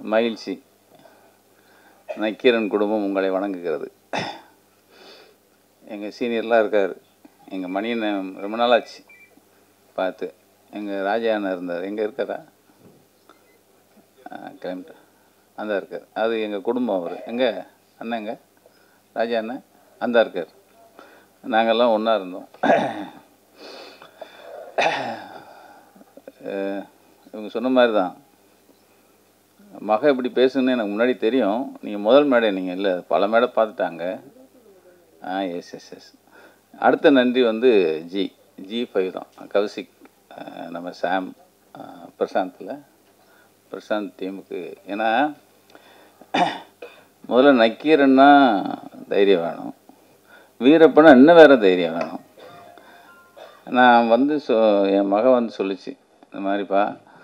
மகிழ்ச்சி. நக்கீரன் குடும்பம் உங்களை வணங்குகிறது. எங்கள் சீனியர்லாம் இருக்கார். எங்கள் மணியனை ரொம்ப நாள் ஆச்சு பார்த்து. எங்கள் ராஜா அண்ணன் இருந்தார். எங்கே இருக்காரா? கிளம்பிட்டு அந்த இருக்கார். அது எங்கள் குடும்பம். அவர் எங்கே அண்ணங்க ராஜா அண்ணன் அந்த இருக்கார். நாங்கள்லாம் ஒன்றா இருந்தோம். இவங்க சொன்ன மாதிரி தான் மக இப்படி பேசுன்னு எனக்கு முன்னாடி தெரியும். நீங்கள் முதல் மேடை நீங்கள் இல்லை, பல மேடை பார்த்துட்டாங்க. எஸ். அடுத்த நன்றி வந்து G5 தான். கௌசிக், நம்ம சாம், பிரசாந்த் டீமுக்கு. ஏன்னா முதல்ல நக்கீரன்னா தைரியம் வேணும், வீரப்பனா இன்னும் வேறு தைரியம் வேணும். நான் வந்து என் மக வந்து சொல்லிச்சு, இந்த மாதிரிப்பா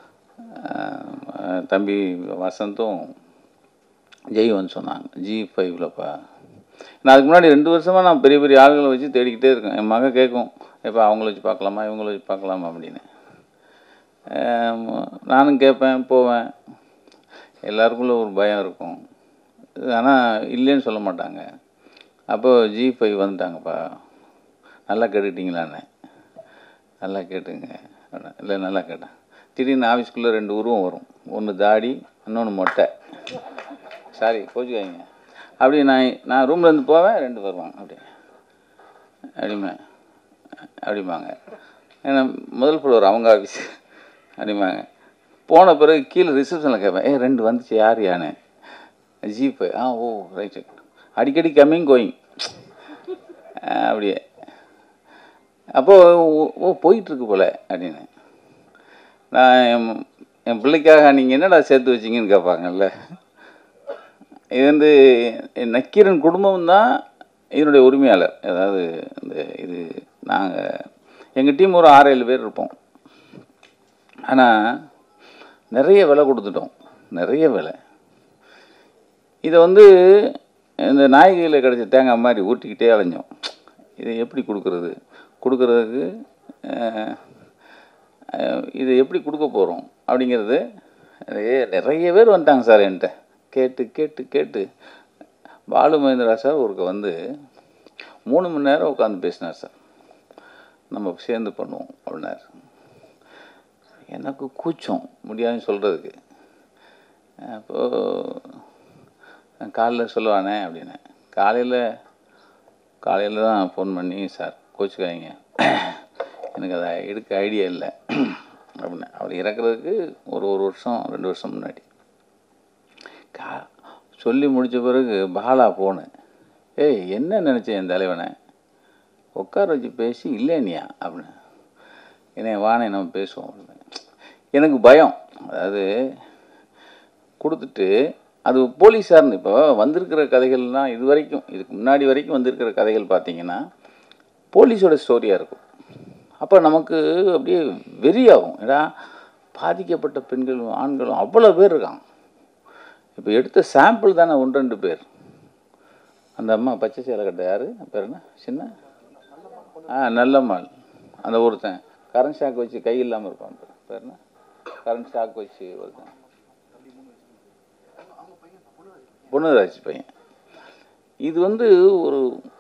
தம்பி வசந்தும் ஜெய் வந்து சொன்னாங்க G5லப்பா. நான் அதுக்கு முன்னாடி 2 வருஷமாக நான் பெரிய பெரிய ஆளுகளை வச்சு தேடிக்கிட்டே இருக்கேன். என் மக கேட்கும், இப்போ அவங்கள வச்சு பார்க்கலாமா இவங்கள வச்சு பார்க்கலாமா அப்படின்னு. நானும் கேட்பேன், போவேன். எல்லாருக்குள்ள ஒரு பயம் இருக்கும், ஆனால் இல்லைன்னு சொல்ல மாட்டாங்க. அப்போது G5 வந்துட்டாங்கப்பா, நல்லா கேட்டுக்கிட்டீங்களான்னு. நல்லா கேட்டுங்க. இல்லை நல்லா கேட்டேன். திடீர்னு ஆஃபீஸ்க்குள்ளே 2 உருவம் வரும், ஒன்று தாடி, இன்னொன்று மொட்டை. சாரி கோச்சுக்காய்ங்க. அப்படி நான் ரூம்லேருந்து போவேன், 2 வருவாங்க அப்படிம்பாங்க. ஏன்னா முதல் ஃப்ளோர் அவங்க ஆஃபீஸ் அப்படிம்பாங்க. போன பிறகு கீழே ரிசப்ஷனில் கேட்பேன், 2 வந்துச்சு யார் யானே? G5. Oh right. அடிக்கடி கம்மிங் கோயிங் அப்படியே. அப்போது போயிட்டுருக்கு போல் அப்படின்னு. நான் என் பிள்ளைக்காக நீங்கள் என்னடா சேர்த்து வச்சிங்கன்னு கேட்பாங்கல்ல. இது வந்து நக்கீரன் குடும்பம் தான் இதனுடைய உரிமையாளர். அதாவது இது நாங்கள் எங்கள் டீம் ஒரு 6-7 பேர் இருப்போம். ஆனால் நிறைய விலை கொடுத்துட்டோம், நிறைய விலை. இதை வந்து இந்த நாய்கையில் கிடச்ச தேங்காய் மாதிரி ஊட்டிக்கிட்டே அலைஞ்சோம். இதை எப்படி கொடுக்குறதுக்கு இது எப்படி கொடுக்க போகிறோம் அப்படிங்கிறது. நிறைய பேர் வந்துட்டாங்க சார் என்கிட்ட கேட்டு. பாலு மகேந்திரா சார் ஒருக்க வந்து 3 மணி நேரம் உட்காந்து பேசினார் சார். நம்ம சேர்ந்து பண்ணுவோம் அப்படின்னாரு. எனக்கு கூச்சம் முடியாதுன்னு சொல்கிறதுக்கு. அப்போது காலையில் சொல்லுவானே அப்படின்னு. காலையில் தான் ஃபோன் பண்ணி, சார் கோச்சுக்காய்ங்க, எனக்கு அதை எடுக்க ஐடியா இல்லை அப்படின்னு. அவர் இறக்குறதுக்கு ஒரு வருஷம் 2 வருஷம் முன்னாடி சொல்லி முடித்த பிறகு பாலா போனு, என்ன நினச்சேன் என் தலைவனை உட்கார வச்சு பேசி இல்லைனியா அப்படின்னு. என்னை வானே நம்ம பேசுவோம் அப்படின்னு. எனக்கு பயம். அதாவது கொடுத்துட்டு அது போலீஸார்னு இப்போ வந்திருக்கிற கதைகள்லாம் இதுக்கு முன்னாடி வரைக்கும் வந்திருக்கிற கதைகள் பார்த்திங்கன்னா போலீஸோட ஸ்டோரியாக இருக்கும். அப்போ நமக்கு அப்படியே வெறியாகும். ஏன்னா பாதிக்கப்பட்ட பெண்களும் ஆண்களும் அவ்வளோ பேர் இருக்காங்க. இப்போ எடுத்த சாம்பிள் தானே 1-2 பேர். அந்த அம்மா பச்சை சேலை கட்ட யார் பேர் என்ன சின்ன நல்லம்மாள். அந்த ஒருத்தன் கரண்ட் ஷாக் வச்சு கை இல்லாமல் இருப்பான், பேர் என்ன, கரண்ட் ஷாக் வச்சு ஒருத்தன் பொண்ணுராஜ் பையன். இது வந்து ஒரு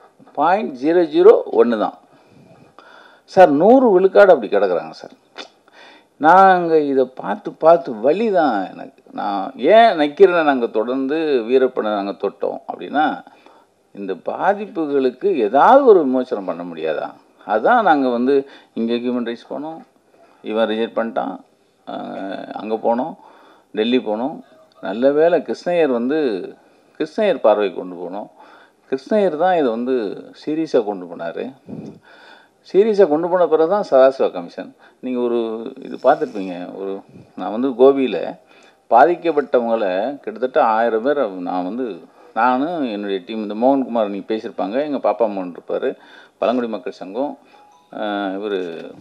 0.001 தான் சார். 100 விழுக்காடு அப்படி கிடக்குறாங்க சார். நாங்கள் இதை பார்த்து வலி தான் எனக்கு. நான் ஏன் நக்கீரனை நாங்கள் தொடர்ந்து வீரப்பனை நாங்கள் தொட்டோம் அப்படின்னா, இந்த பாதிப்புகளுக்கு ஏதாவது ஒரு விமோசனம் பண்ண முடியாதா? அதுதான் நாங்கள் வந்து இங்கே ஹியூமன் ரைட்ஸ் போனோம், இவன் ரிஜெக்ட் பண்ணிட்டான், அங்கே போனோம், டெல்லி போனோம். நல்ல வேளை கிருஷ்ணய்யர் பார்வைக்கு கொண்டு போனோம். கிருஷ்ணய்யர் தான் இதை வந்து சீரியஸாக கொண்டு போனார். சீரியஸாக கொண்டு போன பிறகு தான் சதாசிவ கமிஷன். நீங்கள் இது பார்த்துருப்பீங்க. நான் வந்து கோபியில் பாதிக்கப்பட்டவங்களை கிட்டத்தட்ட 1000 பேர் நானும் என்னுடைய டீம், இந்த மோகன்குமார் நீங்கள் பேசியிருப்பாங்க, எங்கள் பாப்பா மோகன் இருப்பார், பழங்குடி மக்கள் சங்கம், இவர்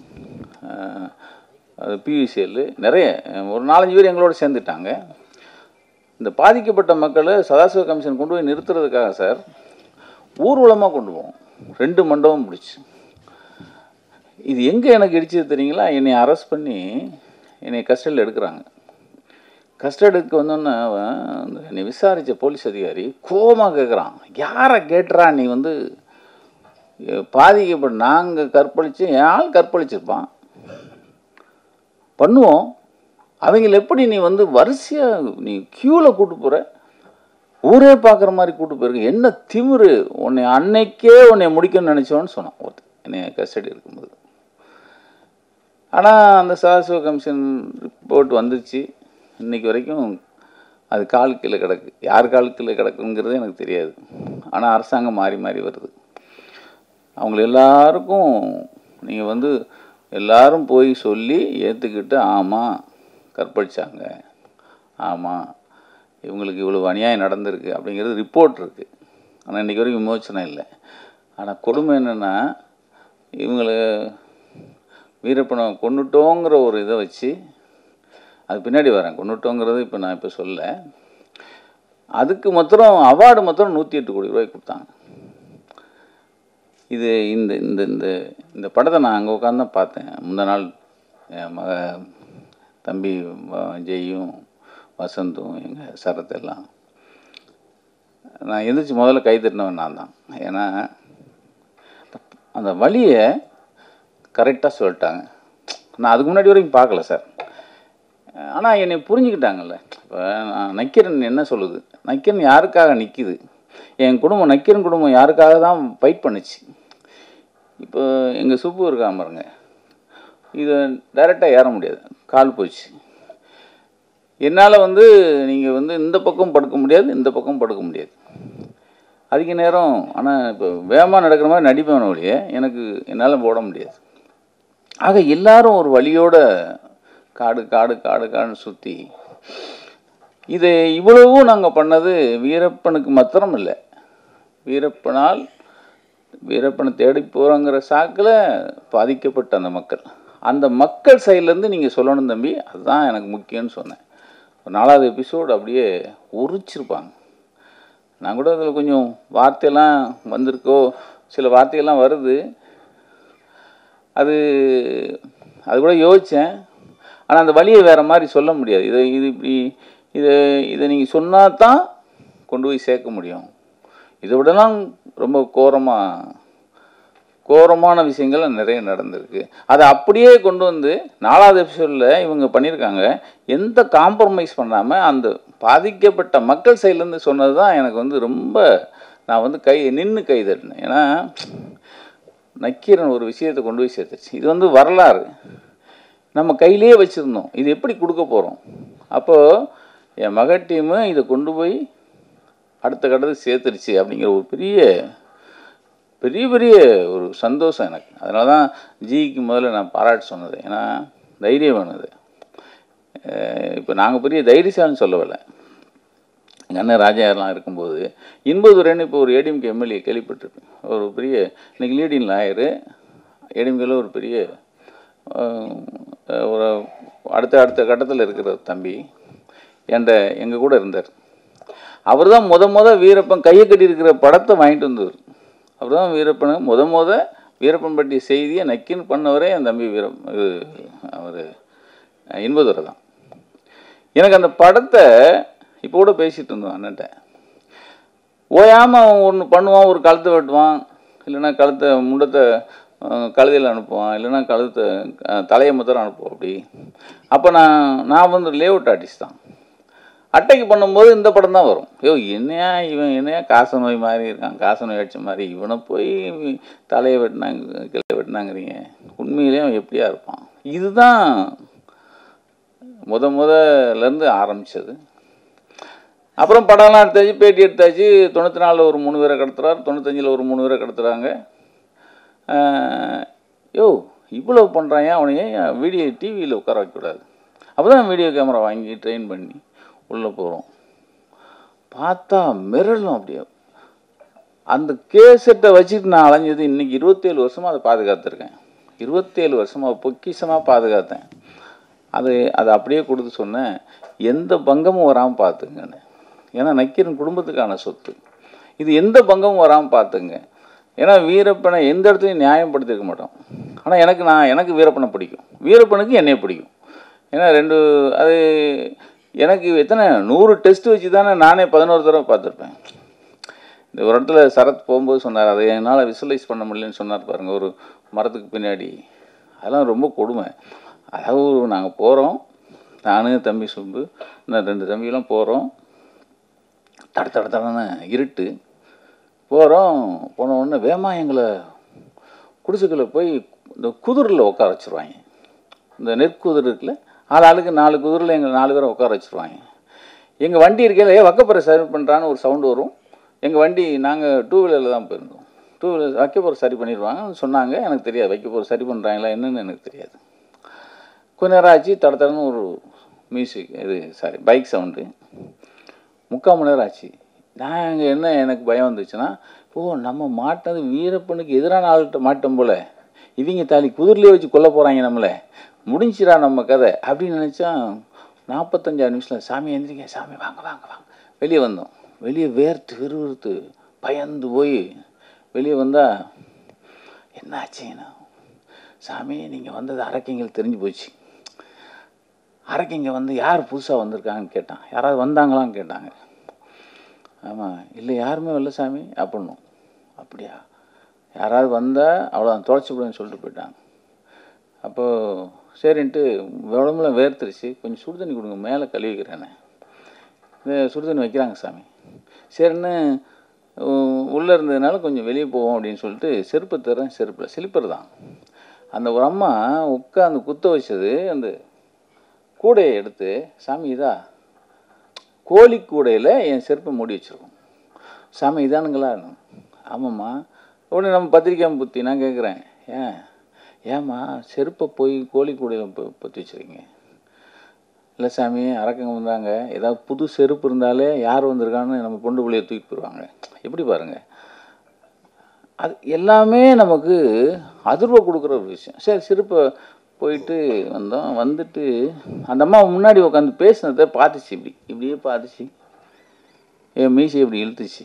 PVCL, நிறைய ஒரு 4-5 பேர் எங்களோட சேர்ந்துட்டாங்க. இந்த பாதிக்கப்பட்ட மக்களை சதாசிவ கமிஷன் கொண்டு போய் நிறுத்துறதுக்காக சார் ஊர்வலமாக கொண்டு போவோம். 2 மண்டபம் பிடிச்சி. இது எங்கே எனக்கு இடிச்சது தெரியுங்களா? என்னை அரெஸ்ட் பண்ணி என்னை கஸ்டடியில் எடுக்கிறாங்க. கஸ்டடிக்கு வந்தோன்னே என்னை விசாரித்த போலீஸ் அதிகாரி கோபமாக கேட்குறான், யாரை கேட்டுறா நீ வந்து பாதிக்கப்பட்ட நாங்கள் கற்பழித்து என் ஆள் கற்பழிச்சிருப்பான் பண்ணுவோம், அவங்கள எப்படி நீ வந்து வரிசையாக நீ க்யூவில் கூட்டு போகிற, ஊரே பார்க்குற மாதிரி கூட்டு போயிருக்கு, என்ன திமிரு, உன்னை அன்னைக்கே உன்னை முடிக்கணும்னு நினச்சோன்னு சொன்னான் ஒருத்தர் என்னை கஸ்டடி இருக்கும்போது. ஆனால் அந்த சதாசிவ கமிஷன் ரிப்போர்ட் வந்துச்சு, இன்றைக்கி வரைக்கும் அது கால் கீழே கிடக்கு. யார் கால் கீழே கிடக்குங்கிறது எனக்கு தெரியாது. ஆனால் அரசாங்கம் மாறி மாறி வருது. அவங்கள எல்லாருக்கும் நீங்கள் வந்து எல்லாரும் போய் சொல்லி ஏற்றுக்கிட்டு ஆமாம் கற்பழிச்சாங்க, ஆமாம் இவங்களுக்கு இவ்வளோ அநியாயம் நடந்திருக்கு அப்படிங்கிறது ரிப்போர்ட் இருக்குது. ஆனால் இன்றைக்கி வரைக்கும் விமோச்சனம் இல்லை. ஆனால் கொடுமை என்னென்னா, இவங்களை வீரப்பனை கொண்டுட்டோங்கிற ஒரு இதை வச்சு, அது பின்னாடி வரேன், கொண்டுட்டோங்கிறது இப்போ நான் இப்போ சொல்ல, அதுக்கு மாத்திரம் அவார்டு மாத்திரம் 108 கோடி ரூபாய் கொடுத்தாங்க. இது இந்த இந்த இந்த இந்த படத்தை நான் அங்கே உட்காந்து தான் பார்த்தேன். முந்த நாள் என் தம்பி ஜெயும் வசந்தும் எங்கள் சரத்தெல்லாம் நான் எந்திரிச்சு முதல்ல கை தட்டினவன் நான் தான். ஏன்னா அந்த வழியை கரெக்டாக சொல்லிட்டாங்க. நான் அதுக்கு முன்னாடி வரைக்கும் பார்க்கல சார். ஆனால் என்னை புரிஞ்சுக்கிட்டாங்கல்ல. இப்போ நான் நக்கீரன் என்ன சொல்லுது, நக்கீரன் யாருக்காக நிற்கிது, என் குடும்பம் நக்கீரன் குடும்பம் யாருக்காக தான் ஃபைட் பண்ணுச்சு. இப்போ எங்கள் சுப்பு இருக்காம பாருங்க, இதை டைரெக்டாக ஏற முடியாது, கால் போச்சு. என்னால் வந்து நீங்கள் வந்து இந்த பக்கம் படுக்க முடியாது, இந்த பக்கம் படுக்க முடியாது அதிக நேரம். ஆனால் இப்போ வேகமாக நடக்கிற மாதிரி நடிப்பேன் ஒழிய எனக்கு என்னால் போட முடியாது. ஆக எல்லாரும் ஒரு வழியோட காடு காடு காடு காடுன்னு சுற்றி இதை இவ்வளவும் நாங்கள் பண்ணது வீரப்பனுக்கு மாத்திரம் இல்லை, வீரப்பனை தேடி போகிறோங்கிற சாக்கில் பாதிக்கப்பட்ட அந்த மக்கள் சைட்லேருந்து நீங்கள் சொல்லணும் தம்பி, அதுதான் எனக்கு முக்கியம்னு சொன்னேன். 4வது எபிசோடு அப்படியே உரிச்சிருப்பாங்க. நான் கூட அதில் கொஞ்சம் வார்த்தையெல்லாம் வந்திருக்கோ, சில வார்த்தையெல்லாம் வருது, அது கூட யோசித்தேன். ஆனால் அந்த வழியை வேறு மாதிரி சொல்ல முடியாது. இதை நீங்கள் சொன்னால் தான் கொண்டு போய் சேர்க்க முடியும். இதை விடலாம் ரொம்ப கோரமான விஷயங்கள் நிறைய நடந்திருக்கு. அதை அப்படியே கொண்டு வந்து 4வது எபிசோடில் இவங்க பண்ணியிருக்காங்க. எந்த காம்ப்ரமைஸ் பண்ணாமல் அந்த பாதிக்கப்பட்ட மக்கள் சைட்லேருந்து சொன்னது தான் எனக்கு வந்து ரொம்ப, நான் வந்து நின்று கை தட்டினேன். ஏன்னா நக்கீரன் ஒரு விஷயத்தை கொண்டு போய் சேர்த்துருச்சு. இது வந்து வரலாறு நம்ம கையிலே வச்சுருந்தோம், இது எப்படி கொடுக்க போகிறோம். அப்போது என் மக டீமு இதை கொண்டு போய் அடுத்த கட்டத்துக்கு சேர்த்துருச்சு அப்படிங்கிற ஒரு பெரிய ஒரு சந்தோஷம் எனக்கு. அதனால தான் ஜிக்கு முதல்ல நான் பாராட்டு சொன்னது. ஏன்னா தைரியம் வேணுது. இப்போ நாங்கள் பெரிய தைரியசாலின்னு சொல்லவில்லை. எங்கள் அண்ணன் ராஜாரெலாம் இருக்கும்போது இன்பதுரைன்னு இப்போ ஒரு ஏடிஎம்கே எம்எல்ஏ கேள்விப்பட்டிருப்பேன். ஒரு பெரிய இன்றைக்கி லீடிங் லாயரு, ஏடிஎம்கேல ஒரு பெரிய ஒரு அடுத்த கட்டத்தில் இருக்கிற தம்பி எங்கள் கூட இருந்தார். அவர் தான் வீரப்பன் கையை கட்டி இருக்கிற படத்தை வாங்கிட்டு வந்தவர். அவர் தான் வீரப்பன் பற்றிய செய்தியை நக்கின்னு பண்ணவரே என் தம்பி அவர் இன்பதுரை தான். எனக்கு அந்த படத்தை இப்போ கூட பேசிகிட்டு இருந்தோம் அண்ணன்ட்ட. ஓயாமல் அவன் ஒன்று பண்ணுவான், ஒரு கழுத்தை வெட்டுவான், இல்லைன்னா முண்டத்தை கழுதையில் அனுப்புவான், இல்லைன்னா தலையை மாத்திரம் அனுப்புவோம் அப்படி. அப்போ நான் வந்து லேஅவுட் ஆர்டிஸ்ட் தான். அட்டைக்கு பண்ணும்போது இந்த படம் தான் வரும். இவன் காச நோய் மாதிரி இருக்கான், காச நோய் அடித்த மாதிரி, இவனை போய் தலையை கிளையை வெட்டினாங்கிறீங்க, உண்மையிலே அவன் எப்படியா இருப்பான். இதுதான் முதலேருந்து ஆரம்பித்தது. அப்புறம் படம்லாம் எடுத்தாச்சு, பேட்டி எடுத்தாச்சு. 94 ஒரு 3 பேரை கடத்துறாரு, 95 ஒரு 3 பேரை கடத்துறாங்க. இவ்வளோ பண்ணுறான், அவனையே வீடியோ டிவியில் உட்கார வைக்கக்கூடாது. அப்போ தான் வீடியோ கேமரா வாங்கி ட்ரெயின் பண்ணி உள்ளே போகிறோம். பார்த்தா மிரளும் அப்படியே. அந்த கேசட்டை வச்சுட்டு நான் அலைஞ்சது இன்றைக்கி 27 வருஷமாக அதை பாதுகாத்துருக்கேன். 27 வருஷமாக பொக்கிஷமாக பாதுகாத்தேன். அதை அப்படியே கொடுத்து சொன்னேன், எந்த பங்கமும் வராமல் பார்த்துங்கன்னு. ஏன்னா நக்கீரன் குடும்பத்துக்கான சொத்து, இது எந்த பங்கமும் வராமல் பார்த்துங்க. ஏன்னா வீரப்பனை எந்த இடத்துலையும் நியாயப்படுத்திருக்க மாட்டோம். ஆனால் எனக்கு வீரப்பனை பிடிக்கும், வீரப்பனுக்கு என்னைய பிடிக்கும். ஏன்னா அது எனக்கு எத்தனை 100 டெஸ்ட் வச்சு தானே நானே 11 தடவை பார்த்துருப்பேன். இந்த ஒரு இடத்துல சரத் போகும்போது சொன்னார், அதை என்னால் விசுவலைஸ் பண்ண முடியலன்னு சொன்னார் பாருங்கள், ஒரு மரத்துக்கு பின்னாடி. அதெல்லாம் ரொம்ப கொடுமை. அதாவது நாங்கள் போகிறோம், நான் தம்பி சும்பு இன்னும் 2 தம்பியெல்லாம் போகிறோம். தடன்னு இருட்டு போகிறோம். போன உடனே வேமா எங்களை குடிசைக்குள்ளே போய் இந்த குதிரில் உட்கார வச்சுருவாங்க. இந்த நெற்குதிர் இருக்குல்ல, ஆளுக்கு 4 குதிரில் எங்கள் 4 பேரை உட்கார வச்சுருவாங்க. எங்கள் வண்டி இருக்கையில் வக்கப்பரை சரி பண்ணுறான்னு ஒரு சவுண்டு வரும். எங்கள் வண்டி நாங்கள் 2 வீலரில் தான் போயிருந்தோம். 2 வீலர் வைக்கப்போர் சரி பண்ணிடுவாங்கன்னு சொன்னாங்க. எனக்கு தெரியாது வைக்கப்போர் சரி பண்ணுறாங்களா என்னன்னு எனக்கு தெரியாது. கொஞ்ச நேரம் ஆச்சு. தடன்னு ஒரு மியூசிக் பைக் சவுண்டு. 3/4 மணி நேரம் ஆச்சு. நான் எனக்கு பயம் வந்துச்சுன்னா, நம்ம மாட்டினது வீரப்பனுக்கு எதிரான ஆள்கிட்ட மாட்டோம் போல், இவங்க தாலி குதிரிலே வச்சு கொல்ல போகிறாங்க நம்மளை, முடிஞ்சிடா நம்ம கதை அப்படின்னு நினச்சா 45 நிமிஷத்தில் சாமி எந்திரிங்க, சாமி வாங்க வாங்க வாங்க வெளியே வந்தோம். வெளியே விறுவிறுத்து பயந்து போய் வெளியே வந்தால் என்ன ஆச்சுன்னா, சாமி நீங்கள் வந்தது அரக்கைங்களுக்கு தெரிஞ்சு போச்சு. அரக்கைங்க யார் புதுசாக வந்திருக்காங்கன்னு கேட்டான். யாராவது வந்தாங்களான்னு கேட்டாங்க. ஆமாம், இல்லை யாருமே வரல சாமி அப்படின்னும். அப்படியா, யாராவது வந்தால் அவ்வளோதான் தொலைச்சி விடுன்னு சொல்லிட்டு போயிட்டாங்க. அப்போது சரின்ட்டு உடம்புல வேர்த்துருச்சு, கொஞ்சம் சுடு தண்ணி கொடுங்க மேலே கழுவிக்கிறேன்னு. சுடு தண்ணி வைக்கிறாங்க சாமி. சரின்னு உள்ளே இருந்ததுனால கொஞ்சம் வெளியே போவோம் அப்படின்னு சொல்லிட்டு செருப்பை தர்றேன். செருப்பில் ஸ்லிப்பர் தான். அந்த ஒரு அம்மா உட்காந்து குத்த வச்சது அந்த கூடையை எடுத்து, சாமி இதா கோழி கூடையில் என் செருப்பை மூடி வச்சுருக்கோம். சாமி இதானுங்களா? ஆமாம்மா. உடனே நம்ம பத்திரிக்கை புத்தி நான் கேட்குறேன், ஏம்மா செருப்பை போய் கோழி கூடையில் பற்றி வச்சுருக்கீங்க? இல்லை சாமி, அரக்கங்க வந்தாங்க, ஏதாவது புது செருப்பு இருந்தாலே யார் வந்திருக்கான்னு நம்ம பொண்டு பிள்ளையை தூக்கி போயிடுவாங்க. எப்படி பாருங்கள், அது எல்லாமே நமக்கு அதிர்வை கொடுக்குற ஒரு விஷயம். சரி செருப்பை போயிட்டு வந்தோம். வந்துட்டு அந்த அம்மா முன்னாடி உட்காந்து பேசினதை பார்த்துச்சு. இப்படியே பார்த்துச்சு. என் மீசை இப்படி இழுத்துச்சு.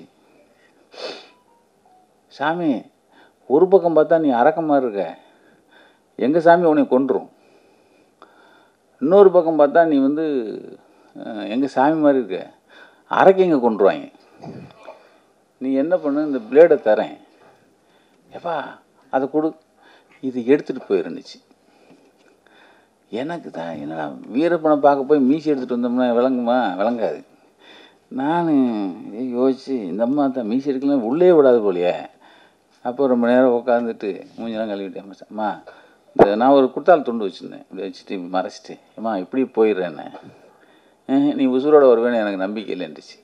சாமி, ஒரு பக்கம் பார்த்தா நீ அரக்கமாக இருக்க, எங்கள் சாமி உன்னை கொன்றும். இன்னொரு பக்கம் பார்த்தா நீ எங்கள் சாமி மாதிரி இருக்க, அரக்கைங்க கொன்றுவாங்க. நீ என்ன பண்ணு, இந்த பிளேடை தரேன், எப்பா அதை கொடு, இது எடுத்துகிட்டு போயிருந்துச்சு. எனக்கு தான் என்னடா வீரப்பனை பார்க்க போய் மீசி எடுத்துகிட்டு வந்தோம்னா விளங்குமா? விளங்காது. நான் யோசிச்சு இந்த அம்மா தான் மீசி எடுக்கலாம் உள்ளே விடாது போலையே. அப்போ ரொம்ப நேரம் உட்காந்துட்டு மூஞ்செல்லாம் கழுவிட்டேன். அம்மா, நான் ஒரு குர்த்தால் துண்டு வச்சுருந்தேன், இப்படி வச்சுட்டு மறைச்சிட்டு, அம்மா இப்படி போயிடுறேன்னு, நீ உசுரோட வருவேன்னு எனக்கு நம்பிக்கை இல்லைன்றுச்சு.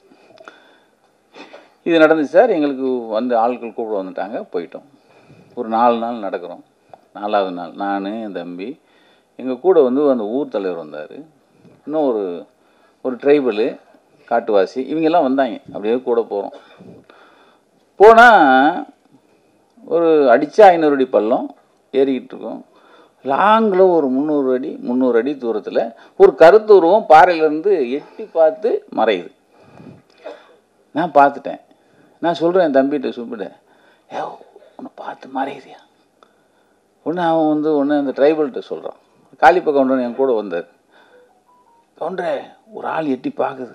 இது நடந்துச்சு சார். எங்களுக்கு ஆட்கள் கூப்பிட வந்துட்டாங்க, போயிட்டோம். ஒரு 4 நாள் நடக்கிறோம். 4ஆவது நாள் நான், என் தம்பி, எங்கள் கூட அந்த ஊர் தலைவர் வந்தார், இன்னும் ஒரு ட்ரைபலு காட்டுவாசி, இவங்கெல்லாம் வந்தாங்க. அப்படியே கூட போகிறோம். போனால் ஒரு அடித்தா 500 அடி பள்ளம் ஏறிக்கிட்டு இருக்கோம். லாங்கில் ஒரு 300 அடி தூரத்தில் ஒரு கருத்து உருவம் பாறையிலேருந்து எட்டி பார்த்து மறையுது. நான் பார்த்துட்டேன். நான் சொல்கிறேன் என் தம்பிகிட்ட சுப்பிட்ட, உன்னை பார்த்து மறையுதியா? ஒன்று அவன் ஒன்று அந்த ட்ரைபல்கிட்ட சொல்கிறான். காளிப்ப கவுண்டர் என் கூட வந்தார். கவுண்டரே, ஒரு ஆள் எட்டி பார்க்குது.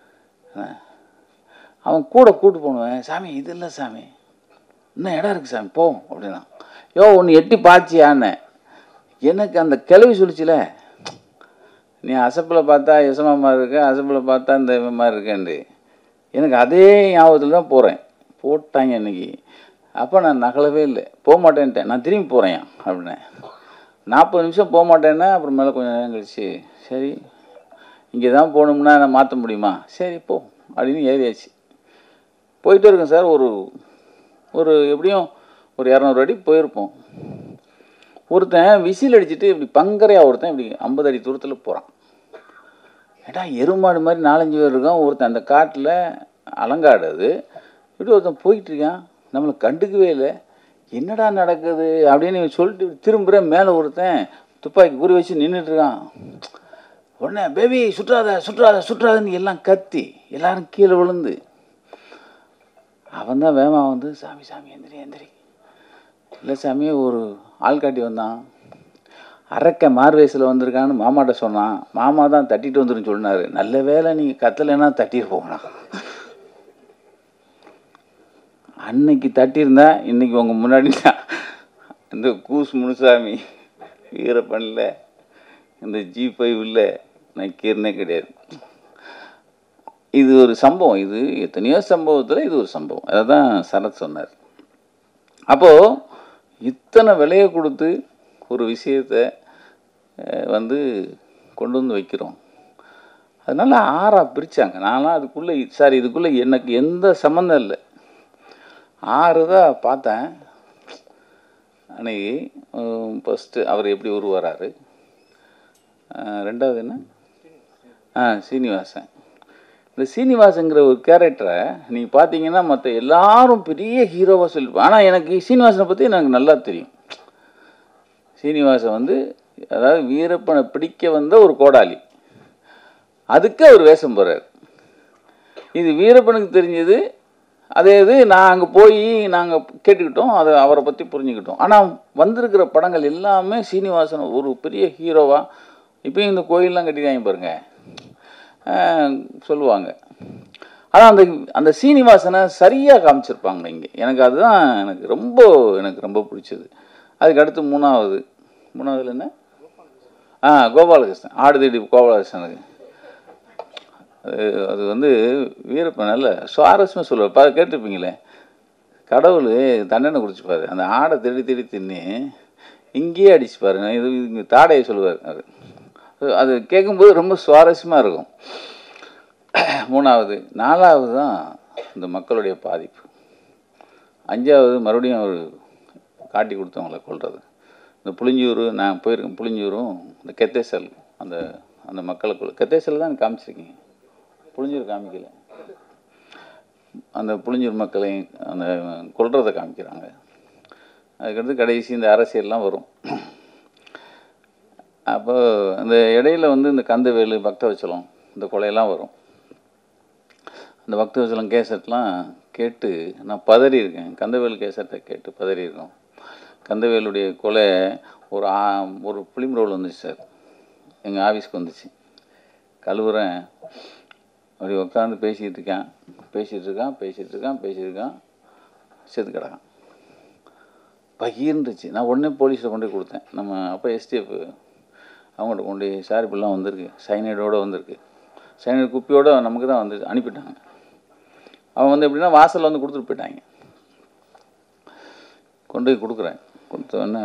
அவன் கூட கூட்டு போனுவேன். சாமி இது இல்லை சாமி, இன்னும் இடம் இருக்குது சாமி, போவோம் அப்படின்னா. ஒன்று எட்டி பார்த்தியான்னு. எனக்கு அந்த கிளவி சொல்லிச்சுல, நீ அசப்பில் பார்த்தா யசமா மாதிரி இருக்க, அசப்பில் பார்த்தா இந்த மாதிரி இருக்கேன்ட்டு. எனக்கு அதே ஞாபகத்தில் தான் போகிறேன். போட்டாங்க அன்றைக்கி. அப்போ நான் நகலவே இல்லை, போக மாட்டேன்ட்டேன். நான் திரும்பி போகிறேன் அப்படின்னேன். 40 நிமிஷம் போக மாட்டேன்னா அப்புறம் மேலே கொஞ்சம் நேரம் கழிச்சு, சரி இங்கே தான் போகணும்னா நான் மாற்ற முடியுமா, சரி போ அப்படின்னு ஏறியாச்சு. போயிட்டே இருக்கேன் சார். ஒரு எப்படியும் ஒரு 200 அடி போயிருப்போம். ஒருத்தன் விசில் அடிச்சுட்டு இப்படி பங்கரையாக ஒருத்தன் இப்படி 50 அடி தூரத்தில் போகிறான். ஏட்டா எருமாடு மாதிரி 4-5 பேர் இருக்கான். ஒருத்தன் அந்த காட்டில் அலங்காடு, அது இப்படி ஒருத்தன் போயிட்டுருக்கான். நம்மளை கண்டுக்கவே இல்லை. என்னடா நடக்குது அப்படின்னு சொல்லிட்டு திரும்புகிற மேலே ஒருத்தன் துப்பாக்கி குறி வச்சு நின்றுட்டுருக்கான். உடனே பேபி சுற்றாதுன்னு எல்லாம் கத்தி எல்லாரும் கீழே விழுந்து, அவன் தான் வேமா சாமி எந்திரி இல்லை சாமி, ஒரு ஆள் காட்டி வந்தான். அரக்க மார்வேஸில் வந்திருக்கான்னு மாமாட்ட சொன்னான். மாமா தான் தட்டிட்டு வந்துருன்னு சொன்னார். நல்ல வேலை நீங்கள் கத்தலைன்னா தட்டிட்டு போகலாம். அன்னைக்கு தட்டியிருந்தா இன்றைக்கி உங்கள் முன்னாடி இந்த கூஸ் முனுசாமி வீரப்பன்ல இந்த G5 இல்லை நக்கீரனே கிடையாது. இது ஒரு சம்பவம். இது எத்தனையோ சம்பவத்தில் இது ஒரு சம்பவம். அதை தான் சரத் சொன்னார். அப்போது இத்தனை விலையை கொடுத்து ஒரு விஷயத்தை வந்து கொண்டு வந்து வைக்கிறோம். அதனால் ஆறாக பிரித்தாங்க. நான்லாம் அதுக்குள்ளே இதுக்குள்ளே எனக்கு எந்த சம்மந்தம் இல்லை. 6 தான் பார்த்தேன். அன்னைக்கு ஃபஸ்ட்டு அவர் எப்படி உருவாராரு, ரெண்டாவது என்ன சீனிவாசன். இந்த சீனிவாசங்கிற ஒரு கேரக்டரை நீங்கள் பார்த்தீங்கன்னா மற்ற எல்லாரும் பெரிய ஹீரோவாக சொல்லியிருப்பாங்க. ஆனால் எனக்கு சீனிவாசனை பற்றி எனக்கு நல்லா தெரியும். சீனிவாசன் வந்து அதாவது வீரப்பனை பிடிக்க வந்த ஒரு கோடாளி, அதுக்கு அவர் வேஷம் போகிறார். இது வீரப்பனுக்கு தெரிஞ்சது. அதே இது நான் அங்கே போய் நாங்கள் கேட்டுக்கிட்டோம், அதை அவரை பற்றி புரிஞ்சுக்கிட்டோம். ஆனால் வந்திருக்கிற படங்கள் எல்லாமே சீனிவாசன் ஒரு பெரிய ஹீரோவாக. இப்போயும் இந்த கோயிலெலாம் கட்டிதாங்க பாருங்க சொல்லுவாங்க. ஆனால் அந்த சீனிவாசனை சரியாக காமிச்சிருப்பாங்க இங்கே. எனக்கு அதுதான் எனக்கு ரொம்ப பிடிச்சது. அதுக்கு அடுத்து மூணாவதுல என்ன கோபாலகிருஷ்ணன், ஆடுதேடி கோபாலகிருஷ்ணனுக்கு. அது வந்து வீரப்பன் நல்ல சுவாரஸ்யமாக சொல்லுவார். அதை கேட்டிருப்பீங்களே, கடவுள் தண்டனை குடிச்சுப்பார். அந்த ஆடை தேடி தின்னு இங்கேயே அடிச்சுப்பாரு. இது இங்கே தாடையை சொல்லுவார். அது கேட்கும்போது ரொம்ப சுவாரஸ்யமாக இருக்கும். 3வது 4வது தான் இந்த மக்களுடைய பாதிப்பு. 5வது மறுபடியும் அவர் காட்டி கொடுத்தவங்களை கொள்வது. இந்த புளிஞ்சூர் நான் போயிருக்கேன். புளிஞ்சூரும் இந்த கெத்தேசல் அந்த மக்களுக்குள்ள கெத்தேசல் தான் காமிச்சிருக்கீங்க, புளிஞ்சூர் காமிக்கல. அந்த புளிஞ்சூர் மக்களை அந்த கொல்றதை காமிக்கிறாங்க. அதுக்கடுத்து கடைசி இந்த அரசியல்லாம் வரும். அப்போ அந்த இடையில வந்து இந்த கந்தவேலு பக்தவச்சலம் இந்த கொலையெல்லாம் வரும். அந்த பக்தவச்சலம் கேசட்லாம் கேட்டு நான் பதறி இருக்கேன். கந்தவேலு கேசட்டை கேட்டு பதறி இருக்கோம். கந்தவேலுடைய கொலை ஒரு ஃபிலிம் ரோல் வந்துச்சு சார், எங்கள் ஆஃபீஸ்க்கு வந்துச்சு. கழுவுறேன், அப்படி உட்காந்து பேசிகிட்டு இருக்கான் செத்து கிடக்கான். பகிர்ந்துச்சு. நான் உடனே போலீஸில் கொண்டு போய் கொடுத்தேன். நம்ம அப்போ எஸ்டிஎஃப் அவங்கள்ட்ட கொண்டு போய், சார் இப்படிலாம் வந்திருக்கு, சைனைடோடு வந்திருக்கு, சைனைடு குப்பியோடு நமக்கு தான் வந்து அனுப்பிட்டாங்க. அவங்க வந்து எப்படின்னா வாசலில் வந்து கொடுத்துட்டு போயிட்டாங்க. கொண்டு போய் கொடுக்குறேன். கொடுத்தோடனே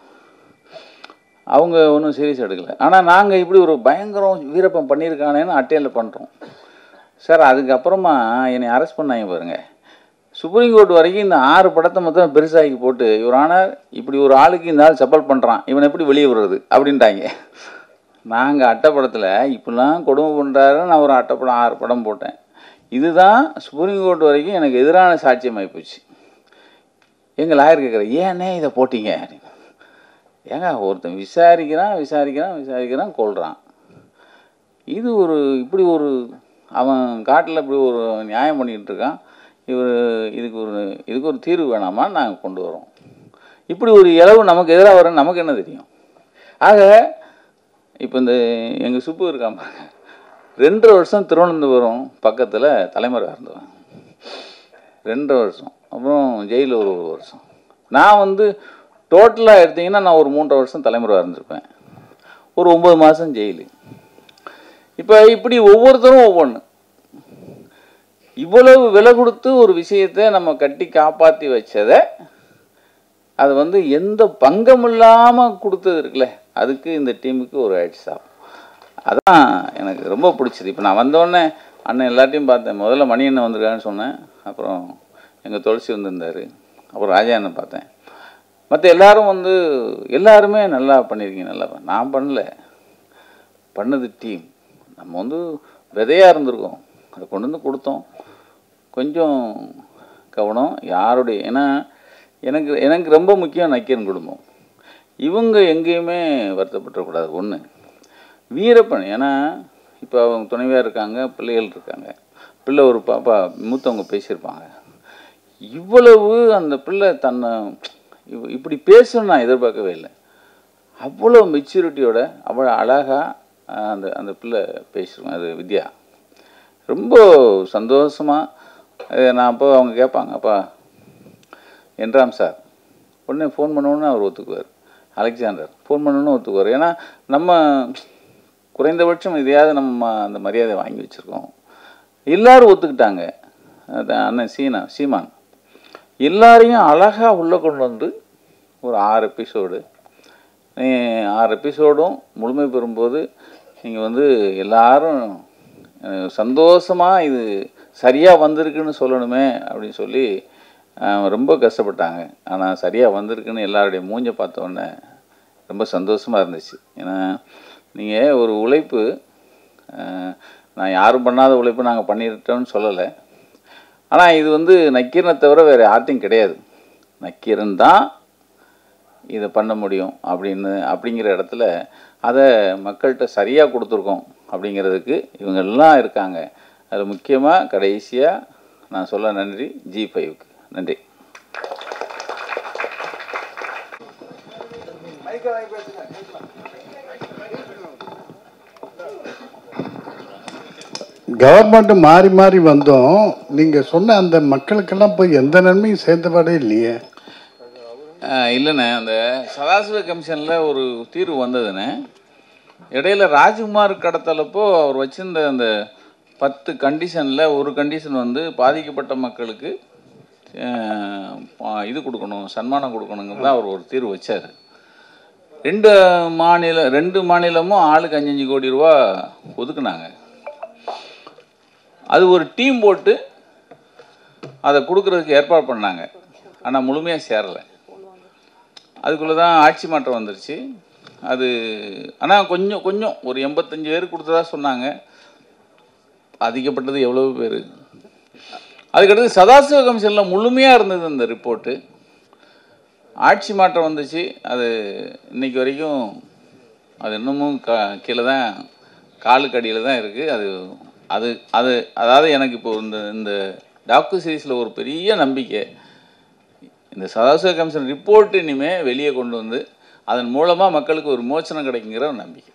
அவங்க ஒன்றும் சீரியஸ் எடுக்கலை. ஆனால் நாங்கள் இப்படி ஒரு பயங்கரம் வீரப்பன் பண்ணியிருக்கானேன்னு அட்டையில் பண்ணுறோம் சார். அதுக்கப்புறமா என்னை அரெஸ்ட் பண்ணாங்க பாருங்கள். சுப்ரீம் கோர்ட் வரைக்கும் இந்த 6 படத்தை மொத்தம் பெருசாகி போட்டு, இவர் ஆனால் இப்படி ஒரு ஆளுக்கு இந்த ஆள் சப்போர்ட் பண்ணுறான், இவன் எப்படி வெளியே விடுறது அப்படின்ட்டாங்க. நாங்கள் அட்டைப்படத்தில் இப்படிலாம் கொடுமை பண்ணுறாருன்னு நான் ஒரு அட்டைப்படம் 6 படம் போட்டேன். இதுதான் சுப்ரீம் கோர்ட் வரைக்கும் எனக்கு எதிரான சாட்சியமாகி போச்சு. எங்கள் லாயர் கேட்குறேன், ஏன்னே இதை போட்டிங்க அப்படின்னு. ஏங்க ஒருத்தன் விசாரிக்கிறான் கொள்கிறான். இது இப்படி ஒரு அவன் காட்டில் இப்படி ஒரு நியாயம் பண்ணிக்கிட்டு இருக்கான். இதுக்கு ஒரு தீர்வு வேணாமான்னு நாங்கள் கொண்டு வரோம். இப்படி ஒரு இளவு நமக்கு எதிராக வரன்னு நமக்கு என்ன தெரியும்? ஆக இப்போ இந்த எங்கள் சுப்பு இருக்காம 2.5 வருஷம் திருவனந்தபுரம் பக்கத்தில் தலைமறைவாக இருந்தவன். 2.5 வருஷம். அப்புறம் ஜெயிலில் ஒரு வருஷம். நான் வந்து டோட்டலாக எடுத்திங்கன்னா நான் ஒரு 3.5 வருஷம் தலைமறைவாக இருந்திருப்பேன். ஒரு 9 மாதம் ஜெயிலு. இப்போ இப்படி ஒவ்வொருத்தரும் ஒவ்வொன்று இவ்வளவு விலை கொடுத்து ஒரு விஷயத்தை நம்ம கட்டி காப்பாற்றி வச்சதை அது வந்து எந்த பங்கம் இல்லாமல் கொடுத்தது இருக்குல்ல, அதுக்கு இந்த டீமுக்கு ஒரு ஹேட்ஸ் ஆஃப். அதான் எனக்கு ரொம்ப பிடிச்சது. இப்போ நான் வந்தோடனே அண்ணன் எல்லாத்தையும் பார்த்தேன். முதல்ல மணி அண்ணன் வந்திருக்கான்னு சொன்னேன். அப்புறம் எங்கள் துளசி வந்திருந்தார். அப்புறம் ராஜா அண்ணன் பார்த்தேன். மற்ற எல்லாரும் வந்து எல்லாருமே நல்லா பண்ணியிருக்கீங்க. நல்லா நான் பண்ணது டீம். நம்ம வந்து விதையாக இருந்திருக்கோம், அதை கொண்டு வந்து கொடுத்தோம். கொஞ்சம் கவனம் யாருடைய, ஏன்னா எனக்கு ரொம்ப முக்கியம் நக்கீரன் குடும்பம். இவங்க எங்கேயுமே வருத்தப்பட்டுறக்கூடாது. ஒன்று வீரப்பன், ஏன்னா இப்போ அவங்க துணைவியாக இருக்காங்க, பிள்ளைகள் இருக்காங்க. பிள்ளை ஒரு பாப்பா மூத்தவங்க பேசியிருப்பாங்க. இவ்வளவு அந்த பிள்ளை தன்னை இப்படி பேசணும்னு நான் எதிர்பார்க்கவே இல்லை. அவ்வளோ மெச்சூரிட்டியோட அவ்வளோ அழகாக அந்த அந்த பிள்ளை பேசிருக்கோம். அது வித்யா ரொம்ப சந்தோஷமாக. நான் அப்போ அவங்க கேட்பாங்க, அப்பா என்றாம் சார் உடனே ஃபோன் பண்ணோன்னு அவர் ஒத்துக்குவார். அலெக்சாண்டர் ஃபோன் பண்ணோன்னு ஒத்துக்குவார். ஏன்னா நம்ம குறைந்தபட்சம் இதையாவது நம்ம அந்த மரியாதை வாங்கி வச்சுருக்கோம். எல்லோரும் ஒத்துக்கிட்டாங்க. அண்ணன் சீமான் எல்லாரையும் அழகாக உள்ளே கொண்டு வந்து ஒரு 6 எபிசோடு 6 எபிசோடும் முழுமை பெறும்போது நீங்கள் வந்து எல்லாரும் சந்தோஷமாக இது சரியாக வந்திருக்குன்னு சொல்லணுமே அப்படின்னு சொல்லி ரொம்ப கஷ்டப்பட்டாங்க. ஆனால் சரியாக வந்திருக்குன்னு எல்லாருடைய மூஞ்சை பார்த்தோன்னே ரொம்ப சந்தோஷமாக இருந்துச்சு. ஏன்னா நீங்கள் ஒரு உழைப்பு, நான் யாரும் பண்ணாத உழைப்பு நாங்கள் பண்ணிட்டோம்னு சொல்லலை. ஆனால் இது வந்து நக்கீரனை தவிர வேறு யார்ட்டையும் கிடையாது. நக்கீரன் தான் இதை பண்ண முடியும் அப்படிங்கிற இடத்துல அதை மக்கள்கிட்ட சரியாக கொடுத்துருக்கோம் அப்படிங்கிறதுக்கு இவங்க எல்லாம் இருக்காங்க. அதில் முக்கியமாக கடைசியாக நான் சொல்ல நன்றி G5க்கு நன்றி. கவர்மெண்ட் மாறி மாறி வந்தோம். நீங்கள் சொன்ன அந்த மக்களுக்கெல்லாம் போய் எந்த நன்மையும் சேர்ந்தபாடே இல்லையே. இல்லைண்ணே, அந்த சதாசிவ கமிஷனில் ஒரு தீர்வு வந்ததுண்ணே. இடையில ராஜ்குமார் கடத்தலப்போ அவர் வச்சிருந்த அந்த 10 கண்டிஷனில் ஒரு கண்டிஷன் வந்து பாதிக்கப்பட்ட மக்களுக்கு இது கொடுக்கணும், சன்மானம் கொடுக்கணுங்கிறது அவர் ஒரு தீர்வு வச்சார். 2 மாநிலமும் ஆளுக்கு 5-5 கோடி ரூபா ஒதுக்குனாங்க. அது ஒரு டீம் போட்டு அதை கொடுக்கறதுக்கு ஏற்பாடு பண்ணாங்க. ஆனால் முழுமையாக சேரலை. அதுக்குள்ளே தான் ஆட்சி மாற்றம் வந்துருச்சு. அது ஆனால் கொஞ்சம் ஒரு 85 பேர் கொடுத்ததா சொன்னாங்க. அதிகப்பட்டது எவ்வளோ பேர். அதுக்கடுத்து சதாசிவ கமிஷனில் முழுமையாக இருந்தது அந்த ரிப்போர்ட்டு. ஆட்சி மாற்றம் வந்துச்சு. அது இன்றைக்கி வரைக்கும் அது இன்னமும் கீழே தான், காலுக்கு அடியில் தான் இருக்குது. அது அதாவது எனக்கு இப்போ இந்த டாக்கு சீரீஸில் ஒரு பெரிய நம்பிக்கை, இந்த சதாசிவ கமிஷன் ரிப்போர்ட் இனிமேல் வெளியே கொண்டு வந்து அதன் மூலமாக மக்களுக்கு ஒரு மோச்சனம் கிடைக்குங்கிற ஒரு நம்பிக்கை.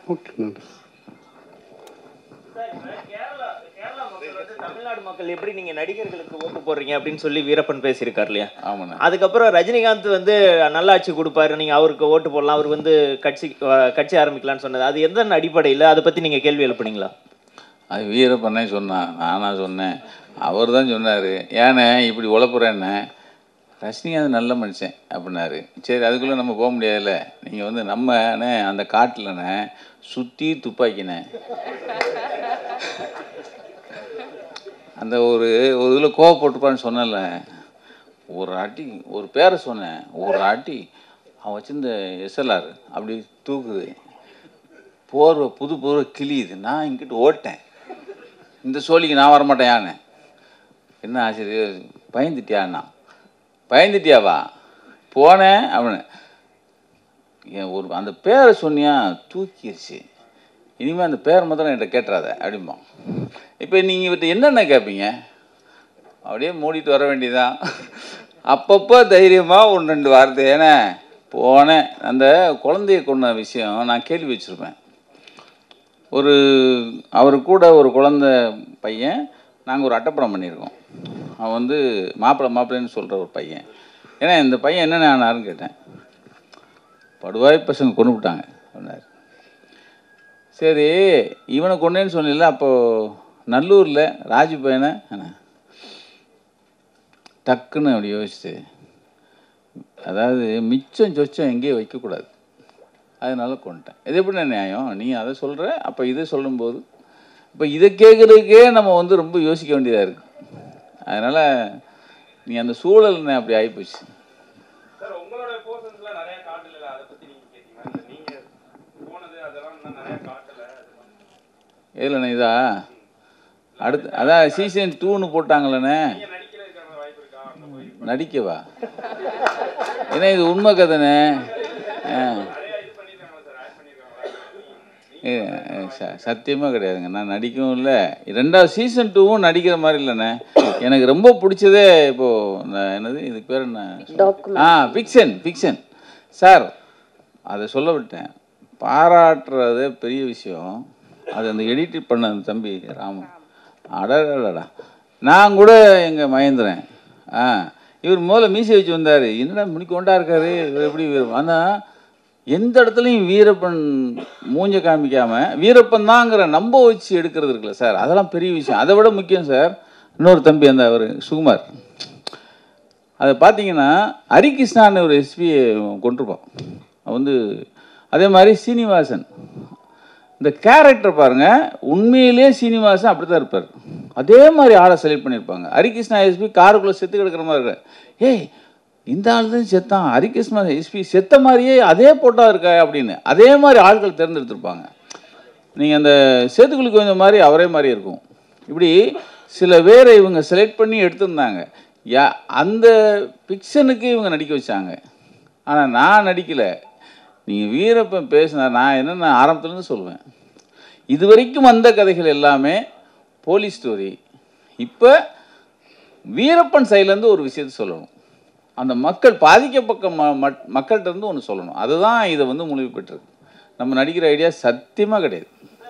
தமிழ்நாடு மக்கள் எப்படி நீங்க நடிகர்களுக்கு ஓட்டு போடுறீங்க அப்படின்னு சொல்லி வீரப்பன் பேசியிருக்காரு இல்லையா? ஆமாண்ணா. அதுக்கப்புறம் ரஜினிகாந்த் வந்து நல்லாட்சி கொடுப்பாரு, நீங்க அவருக்கு ஓட்டு போடலாம், அவர் வந்து கட்சி ஆரம்பிக்கலாம்னு சொன்னது அது எந்த அடிப்படையில்? அதை பத்தி நீங்க கேள்வி எழுப்புனீங்களா? அது வீரப்பனே சொன்னான், நானா சொன்னேன்? அவர் தான் சொன்னார். ஏண்ணே இப்படி உழப்புறேன்னே, ரஜினிகாந்த் நல்ல மனுஷன் அப்படின்னாரு. சரி, அதுக்குள்ளே நம்ம போக முடியாதுல்ல. நீங்கள் வந்து நம்மண்ணே அந்த காட்டில்ண்ணே சுற்றி துப்பாக்கினே அந்த ஒரு இதில் கோவப்பட்டுப்பான்னு சொன்னல. ஒரு ஆட்டி ஒரு பேரை சொன்னேன், ஒரு ஆட்டி அவன் வச்சிருந்த SLR அப்படி தூக்குது, போர்வை புது போர்வை கிளியுது. நான் இங்கிட்டு ஓட்டேன், இந்த சோழிக்கு நான் வரமாட்டேன். யானை என்ன ஆசிரியர் பயந்துட்டியாண்ணா? பயந்துட்டியாவா? போனேன் அப்படின்னு என் ஒரு அந்த பேரை சொன்னியா தூக்கிடுச்சு. இனிமேல் அந்த பேரை மாத்திரம் என்கிட்ட கேட்டுறாத அப்படிம்பா. இப்போ நீங்கள் இவர்கிட்ட என்னென்ன கேட்பீங்க? அப்படியே மூடிட்டு வர வேண்டியதான். அப்பப்போ தைரியமாக 1-2 வார்த்தை. ஏன்னா போனேன், அந்த குழந்தைய கொண்ட விஷயம் நான் கேள்வி வச்சுருப்பேன். அவர் கூட ஒரு குழந்தை பையன், நாங்கள் ஒரு அட்டைப்படம் பண்ணியிருக்கோம். அவன் வந்து மாப்பிள்ளைன்னு சொல்கிற ஒரு பையன். ஏன்னா இந்த பையன் என்னென்ன ஆனாருன்னு கேட்டேன். படுவாய் பசங்க கொண்டு விட்டாங்க அப்படின்னாரு. சரி, இவனை கொண்டேன்னு சொன்னில்ல, அப்போது நல்லூரில் ராஜு பையனை டக்குன்னு அப்படி யோசிச்சு, அதாவது மிச்சம் சொச்சம் எங்கேயும் வைக்கக்கூடாது, அதனால கொண்டுட்டேன். இது எப்படி நியாயம்? நீ அதை சொல்கிற, அப்போ இதை சொல்லும்போது இப்போ இதை கேட்குறதுக்கே நம்ம வந்து ரொம்ப யோசிக்க வேண்டியதாக இருக்குது. அதனால் நீ அந்த சூழல் அப்படி ஆகிப்போச்சு. இல்லைண்ணே, இதா அடுத்து அதான் சீசன் 2ன்னு போட்டாங்களேண்ணே. நடிக்கவா? ஏன்னா இது உண்மை கதைண்ணே. சத்தியமாக கிடையாதுங்க, நான் நடிக்கவும் இல்லை. 2வது சீசன் 2வும் நடிக்கிற மாதிரி இல்லைண்ணே. எனக்கு ரொம்ப பிடிச்சதே இப்போது என்னது இதுக்கு பேர் என்ன? Fiction sir. அதை சொல்ல விட்டேன். பாராட்டுறது பெரிய விஷயம். அது அந்த எடிட் பண்ண அந்த தம்பி ராமு, அடடா, நான் கூட எங்கள் மகேந்திரன் இவர் முதல்ல மீசை வச்சு வந்தார். என்னடா முடி கொண்டா இருக்காரு இவர் எப்படி ஆனால் எந்த இடத்துலையும் வீரப்பன் மூஞ்ச காமிக்காமல் வீரப்பன் தாங்கிற நம்ப வச்சு எடுக்கிறது இருக்குல்ல சார், அதெல்லாம் பெரிய விஷயம். அதை விட முக்கியம் சார், இன்னொரு தம்பி அந்த அவர் சுகுமார், அதை பார்த்தீங்கன்னா ஹரிகிருஷ்ணான்னு ஒரு எஸ்பியை கொண்டிருப்போம் வந்து. அதே மாதிரி சீனிவாசன், இந்த கேரக்டர் பாருங்கள், உண்மையிலே சீனிவாசன் அப்படி தான் இருப்பார். அதே மாதிரி ஆளை செலக்ட் பண்ணியிருப்பாங்க. ஹரிகிருஷ்ணா எஸ்பி காருக்குள்ளே செத்து கிடக்கிற மாதிரி இருக்க, ஏய் இந்த ஆள் தான் செத்தான், ஹரிகிருஷ்ணா எஸ்பி செத்த மாதிரியே அதே போட்டா இருக்கா அப்படின்னு அதே மாதிரி ஆட்கள் தேர்ந்தெடுத்திருப்பாங்க. நீங்கள் அந்த சேத்துக்குழி கொஞ்சம் மாதிரி அவரே மாதிரி இருக்கும். இப்படி சில பேரை இவங்க செலக்ட் பண்ணி எடுத்திருந்தாங்க. அந்த பிக்சனுக்கு இவங்க நடிக்க வச்சாங்க. ஆனால் நான் நடிக்கலை. நீங்கள் வீரப்பன் பேசினார், நான் என்னென்ன ஆரம்பத்துலேருந்து சொல்லுவேன், இது வரைக்கும் வந்த கதைகள் எல்லாமே போலீஸ் ஸ்டோரி. இப்போ வீரப்பன் சைட்லேருந்து ஒரு விஷயத்தை சொல்லணும், அந்த மக்கள் பாதிக்கப்பட்ட மக்கள்கிட்ட இருந்து ஒன்று சொல்லணும். அதுதான் இதை வந்து முழுமை பெற்றிருக்கு. நம்ம நடிக்கிற ஐடியா சத்தியமாக கிடையாது.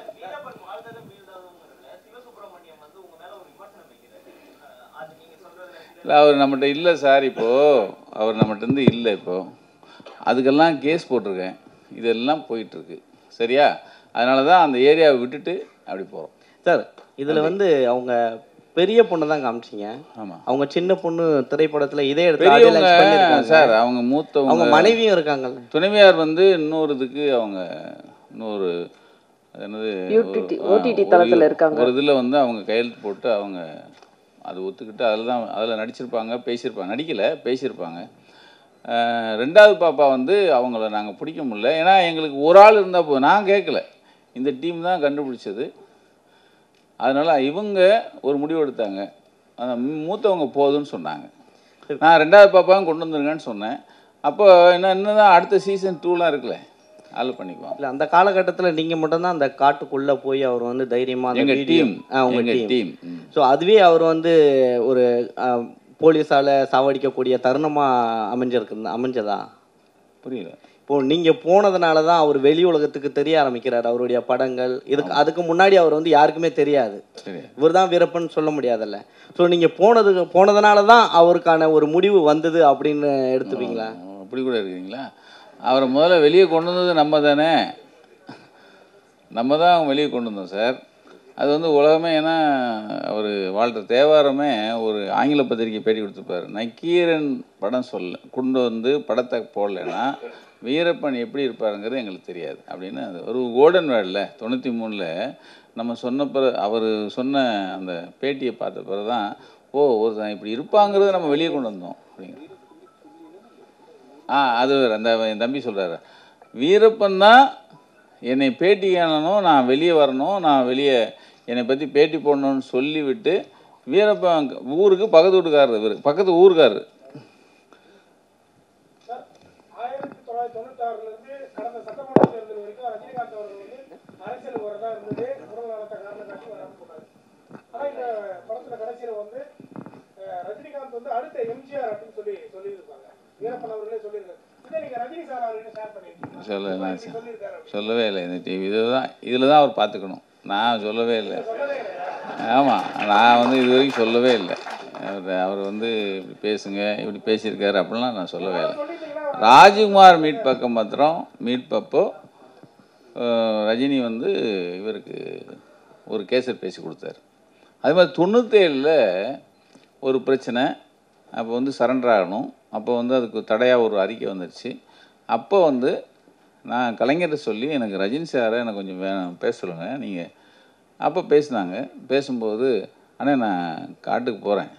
இல்லை அவர் நம்மகிட்ட இல்லை சார், இப்போது அவர் நம்மகிட்ட இல்லை. இப்போது அதுக்கெல்லாம் கேஸ் போட்டிருக்கேன், இதெல்லாம் போயிட்டுருக்கு சரியா. அதனால தான் அந்த ஏரியாவை விட்டுட்டு அப்படி போகிறோம் சார். இதில் வந்து அவங்க பெரிய பொண்ணு தான் காமிச்சிங்க. ஆமாம், அவங்க சின்ன பொண்ணு திரைப்படத்தில் இதே இடத்துல சார் அவங்க மூத்தவங்க, அவங்க மனைவியும் இருக்காங்கல்ல. துணைவியார் வந்து இன்னொரு இதுக்கு அவங்க இன்னொரு என்னது ஓடிடி தளத்தில் இருக்காங்க. ஒரு இதில் வந்து அவங்க கையெழுத்து போட்டு அவங்க அது ஒத்துக்கிட்டு அதில் நடிச்சிருப்பாங்க, பேசியிருப்பாங்க. நடிக்கலை, பேசியிருப்பாங்க. ரெண்டாவது பாப்பா வந்து அவங்கள நாங்கள் பிடிக்க முடியல. ஏன்னா எங்களுக்கு ஒரு ஆள் இருந்தால் போதும். நான் கேட்கல, இந்த டீம் தான் கண்டுபிடிச்சது. அதனால் இவங்க ஒரு முடிவு எடுத்தாங்க, மூத்தவங்க போதுன்னு சொன்னாங்க. நான் ரெண்டாவது பாப்பாவும் கொண்டு வந்துருங்கன்னு சொன்னேன். அப்போ இன்னும் தான் அடுத்த சீசன் 2லாம் இருக்குல்ல, அதில் பண்ணிக்குவோம். இல்லை அந்த காலகட்டத்தில் நீங்கள் மட்டும்தான் அந்த காட்டுக்குள்ளே போய் அவர் வந்து தைரியமாக எங்கள் டீம் உங்கள் டீம். ஸோ அதுவே அவர் வந்து ஒரு போலீஸால் சாவடிக்கக்கூடிய தருணமாக அமைஞ்சதா? புரியல. இப்போது நீங்கள் போனதுனால தான் அவர் வெளி உலகத்துக்கு தெரிய ஆரம்பிக்கிறார், அவருடைய படங்கள். அதுக்கு முன்னாடி அவர் வந்து யாருக்குமே தெரியாது. இவர் தான் வீரப்பன் சொல்ல முடியாதல்ல. ஸோ நீங்கள் போனதுனால தான் அவருக்கான ஒரு முடிவு வந்தது அப்படின்னு எடுத்துப்பீங்களா? அப்படி கூட இருக்குங்களா? அவரை முதல்ல வெளியே கொண்டு வந்தது நம்ம தானே, நம்ம தான் அவங்க வெளியே கொண்டு வந்தோம் சார். அது வந்து உலகமே, ஏன்னா அவர் வாழ்கிற தேவாரமே ஒரு ஆங்கில பத்திரிக்கை பேட்டி கொடுத்துருப்பார். நக்கீரன் படம் கொண்டு வந்து படத்தை போடலைன்னா வீரப்பன் எப்படி இருப்பாருங்கிறது எங்களுக்கு தெரியாது அப்படின்னு. அது ஒரு கோல்டன் வேர்டில் 93ல் நம்ம சொன்ன அவர் சொன்ன அந்த பேட்டியை பார்த்த பிறகு தான், ஒருத்தன் இப்படி இருப்பாங்கிறத நம்ம வெளியே கொண்டு வந்தோம் அப்படிங்கிற. அது அந்த என் தம்பி சொல்கிறாரு, வீரப்பன் தான் என்னை பேட்டி காணணும், நான் வெளியே வரணும், நான் வெளியே என்னை பற்றி பேட்டி போடணும்னு சொல்லிவிட்டு வீரப்பன் ஊருக்கு பக்கத்து வீட்டுக்காரர், இவர் பக்கத்து ஊருக்காரர். 1996 கடந்த சட்டமன்ற தேர்தல் வரைக்கும் ரஜினிகாந்த் அவர்கள் வந்து அரசியல் வரதா இருந்தது, உடல்நலத்தை காரணம் காட்டி வராமல் போனார். ஆனால் இந்த படத்துல கடைசியில் வந்து ரஜினிகாந்த் வந்து அடுத்த எம்ஜிஆர் அப்படின்னு சொல்லியிருப்பாங்க. வீரப்பன் அவர்களே சொல்லியிருக்காரு. இதை நீங்க ரஜினி சார் அவர்கிட்ட ஷேர் பண்ணிருக்கீங்க? சொல்லவே இல்லை. இந்த டிவி இதில் தான் அவர் பார்த்துக்கணும், நான் சொல்லவே இல்லை. ஆமாம், நான் வந்து இது வரைக்கும் சொல்லவே இல்லை. அவர் வந்து இப்படி பேசுங்க, இப்படி பேசியிருக்காரு அப்படிலாம் நான் சொல்லவே இல்லை. ராஜ்குமார் பக்கம் மாத்திரம் மீட்பப்போ ரஜினி வந்து இவருக்கு ஒரு கேசட் பேசி கொடுத்தாரு. அதே மாதிரி 97ல் ஒரு பிரச்சனை, அப்போ வந்து சரண்டர் ஆகணும். அப்போ வந்து அதுக்கு தடையாக ஒரு அறிக்கை வந்துடுச்சு. அப்போ வந்து நான் கலைஞர்கிட்ட சொல்லி, எனக்கு ரஜினி சாரை எனக்கு கொஞ்சம் பேச சொல்லுங்கள் நீங்கள். அப்போ பேசினாங்க. பேசும்போது, அண்ணே நான் காட்டுக்கு போகிறேன்,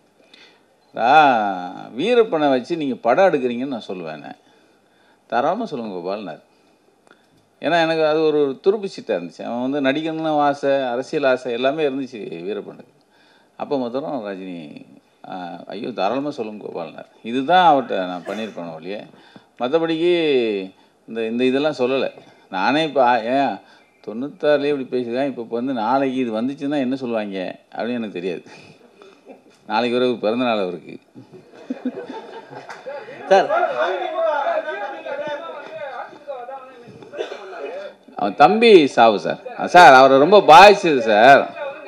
வீரப்பனை வச்சு நீங்கள் படம் எடுக்கிறீங்கன்னு நான் சொல்லுவேண்ணே, தராமல் சொல்லுங்க கோபால்னார். ஏன்னா எனக்கு அது ஒரு துருப்பு சீட்டாக இருந்துச்சு. அவன் வந்து நடிக்கணும்னு ஆசை, அரசியல் ஆசை எல்லாமே இருந்துச்சு வீரப்பனுக்கு. அப்போ மாத்திரம் ரஜினி ஐயோ தாராளமாக சொல்லுங்க கோபால்னார். இதுதான் அவர்கிட்ட நான் பண்ணியிருப்பேன் ஒழிய மற்றபடிக்கு இந்த இதெல்லாம் சொல்லலை. நானே இப்போ ஏன் 96லேயே இப்படி பேசியிருக்கேன், இப்போ வந்து நாளைக்கு இது வந்துச்சுன்னா என்ன சொல்லுவாங்க அப்படின்னு எனக்கு தெரியாது. நாளைக்கு ஒரு பிறந்த நாள் அவருக்கு. சார் அவன் தம்பி சாவு சார். சார் அவரை ரொம்ப பாதிச்சது சார்.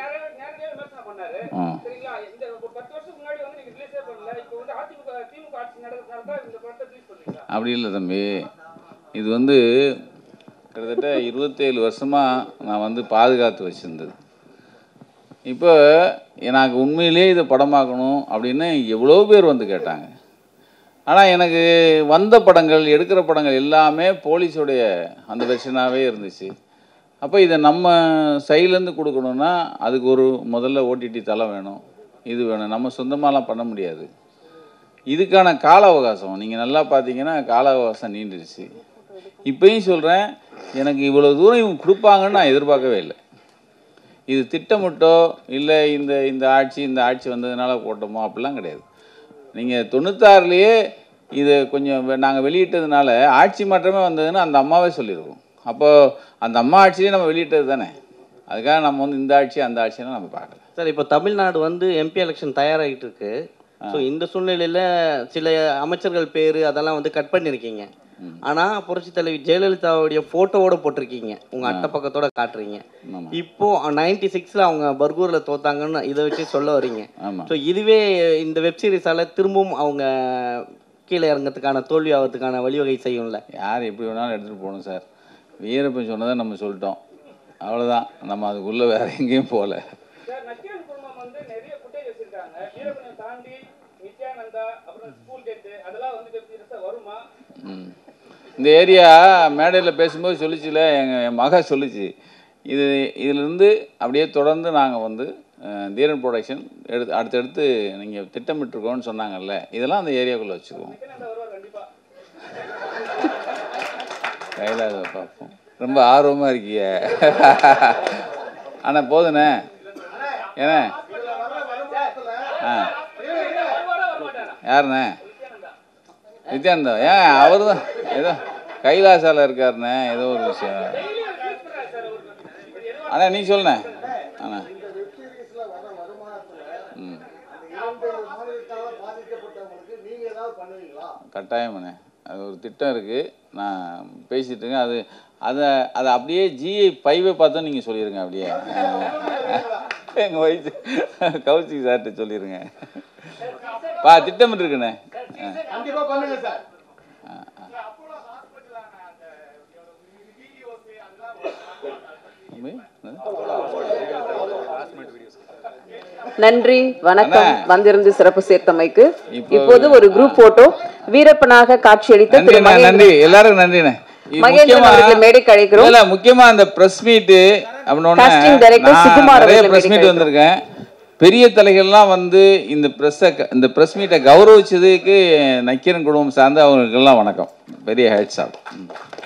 அப்படி இல்லை தம்பி, இது வந்து கிட்டத்தட்ட 27 வருஷமாக நான் வந்து பாதுகாத்து வச்சுருந்தது. இப்போ எனக்கு உண்மையிலே இதை படமாக்கணும் அப்படின்னு எவ்வளோ பேர் வந்து கேட்டாங்க. ஆனால் எனக்கு வந்த படங்கள், எடுக்கிற படங்கள் எல்லாமே போலீஸோடைய அந்த வெர்ஷனாகவே இருந்துச்சு. அப்போ இதை நம்ம சைட்லேருந்து கொடுக்கணுன்னா அதுக்கு ஒரு முதல்ல ஓடிடி தளம் வேணும், இது வேணும். நம்ம சொந்தமாலாம் பண்ண முடியாது. இதுக்கான கால அவகாசம் நீங்கள் நல்லா பார்த்தீங்கன்னா கால அவகாசம் நீண்டுருச்சு. இப்போயும் சொல்கிறேன், எனக்கு இவ்வளோ தூரம் இவங்க கொடுப்பாங்கன்னு நான் எதிர்பார்க்கவே இல்லை. இது திட்டமிட்டோ இல்லை இந்த ஆட்சி வந்ததுனால போட்டோமோ அப்படிலாம் கிடையாது. நீங்கள் 96லேயே இதை கொஞ்சம் நாங்கள் வெளியிட்டதுனால ஆட்சி மாற்றமே வந்ததுன்னு அந்த அம்மாவே சொல்லியிருக்கோம். அப்போது அந்த அம்மா ஆட்சியே நம்ம வெளியிட்டது தானே. அதுக்காக நம்ம வந்து இந்த ஆட்சி அந்த ஆட்சியெல்லாம் நம்ம பார்க்கல சார். இப்போ தமிழ்நாடு வந்து எம்பி எலெக்ஷன் தயாராகிட்டு இருக்கு. ஸோ இந்த சூழ்நிலையில் சில அமைச்சர்கள் பேர் அதெல்லாம் வந்து கட் பண்ணியிருக்கீங்க. ஆனால் புரட்சி தலைவி ஜெயலலிதாவுடைய ஃபோட்டோவோட போட்டிருக்கீங்க, உங்கள் அட்டை பக்கத்தோட காட்டுறீங்க. இப்போ 96ல் அவங்க பர்கூரில் தோத்தாங்கன்னு இதை வச்சு சொல்ல வரீங்க. ஸோ இதுவே இந்த வெப்சீரிஸால் திரும்பவும் அவங்க கீழே இறங்கிறதுக்கான தோல்வி ஆகிறதுக்கான வழிவகை செய்யும்ல. யார் எப்படி வேணாலும் எடுத்துகிட்டு போகணும் சார். வீரப்பன் சொன்னதை நம்ம சொல்லிட்டோம், அவ்வளோதான். நம்ம அதுக்குள்ளே வேற எங்கேயும் போகல. இந்த ஏரியா மேடையில் பேசும்போது சொல்லிச்சுல, என் மக சொல்லிச்சு, இதிலிருந்து அப்படியே தொடர்ந்து நாங்கள் வந்து தீரன் ப்ரொடக்ஷன் அடுத்தடுத்து நீங்கள் திட்டமிட்டுருக்கோன்னு சொன்னாங்கல்ல, இதெல்லாம் அந்த ஏரியாவுக்குள்ளே வச்சுக்குவோம். கையிலாத பார்ப்போம். ரொம்ப ஆர்வமாக இருக்கிய. ஆனால் போதுண்ணே ஏண்ணே. யாருண்ணே? நித்யானந்தா. ஏன் அவர் தான் ஏதோ கைலாசால இருக்காருண்ணே, ஏதோ ஒரு விஷயம். அண்ணா நீ சொல்லுண்ணே. அண்ணா கட்டாயம்ண்ணே, அது ஒரு திட்டம் இருக்குது, நான் பேசிட்டுருங்க. அதை அப்படியே ஜிஐ 5 பார்த்தோம் நீங்கள் சொல்லிடுங்க. அப்படியே எங்கள் வயசு கௌசிக் சார்கிட்ட சொல்லிடுங்க. திட்டமிட்டு இருக்குண்ணே. நன்றி, வணக்கம். வந்திருந்து சிறப்பு சேர்த்தமைக்கு. இப்போது ஒரு குரூப் போட்டோ வீரப்பனாக காட்சியளித்த நன்றி எல்லாருக்கும் நன்றிண்ணே. முக்கியமா அந்த பிரஸ் மீட் வந்திருக்கேன். பெரிய தலைகள்லாம் வந்து இந்த பிரஸ் மீட்டை கௌரவிச்சதுக்கு நக்கீரன் குடும்பம் சார்ந்து அவங்களுக்கெல்லாம் வணக்கம். பெரிய ஹேட்ஸ் ஆஃப்.